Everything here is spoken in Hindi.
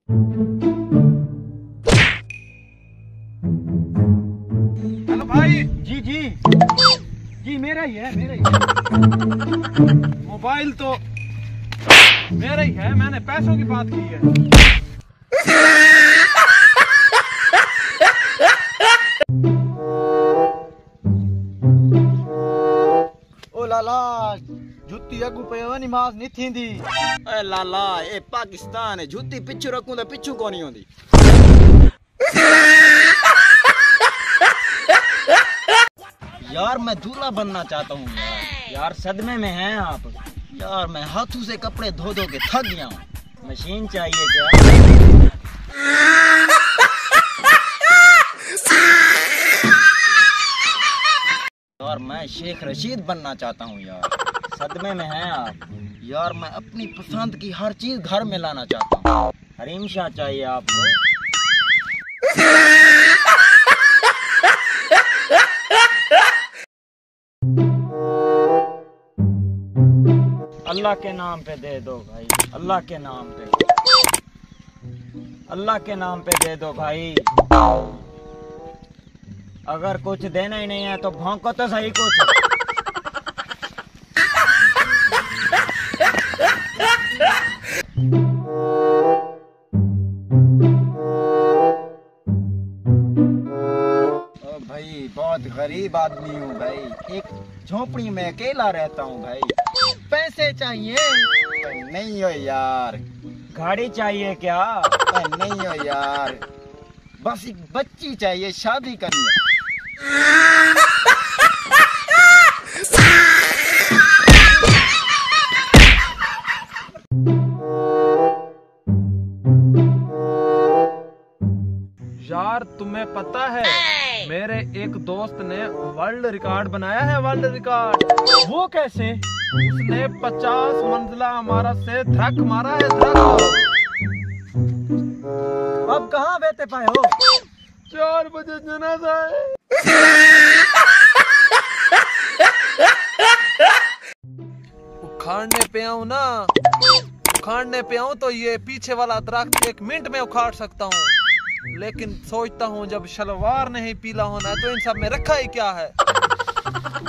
हेलो भाई। जी जी जी, मेरा ही है, मेरा ही मोबाइल तो मेरा ही है, मैंने पैसों की बात की है। ओ लाला, जुत्ती अगू पे नमाज नहीं थींदी। ए लाला, ए पाकिस्तान है, जुत्ती पिछू रखूं तो पिछू को नहीं होंदी। यार मैं दूल्हा बनना चाहता हूँ यार सदमे में हैं आप। यार मैं हाथों से कपड़े धो धो के थक गया हूँ। मशीन चाहिए क्या? यार मैं शेख रशीद बनना चाहता हूँ यार, सदमे में हैं आप। यार मैं अपनी पसंद की हर चीज घर में लाना चाहता हूँ। हरीम शाह चाहिए आपको? अल्लाह के नाम पे दे दो भाई, अल्लाह के नाम पे, अल्लाह के नाम पे दे दो भाई। अगर कुछ देना ही नहीं है तो भौंको तो सही कुछ। भाई बहुत गरीब आदमी हूँ भाई, एक झोपड़ी में अकेला रहता हूँ भाई। पैसे चाहिए? नहीं हो यार। गाड़ी चाहिए क्या? नहीं हो यार, बस एक बच्ची चाहिए, शादी करनी है। यार तुम्हें पता है मेरे एक दोस्त ने वर्ल्ड रिकॉर्ड बनाया है, वर्ल्ड रिकॉर्ड। वो कैसे? उसने 50 मंजिला हमारा से धड़क मारा है, धड़क। अब कहाँ बैठे पाए हो? 4 बजे जनाजा है। उखाड़ने पे आऊं ना, उखाड़ने पे आऊं तो ये पीछे वाला दरख्त 1 मिनट में उखाड़ सकता हूँ, लेकिन सोचता हूँ जब शलवार नहीं पीला होना है तो इन सब में रखा ही क्या है।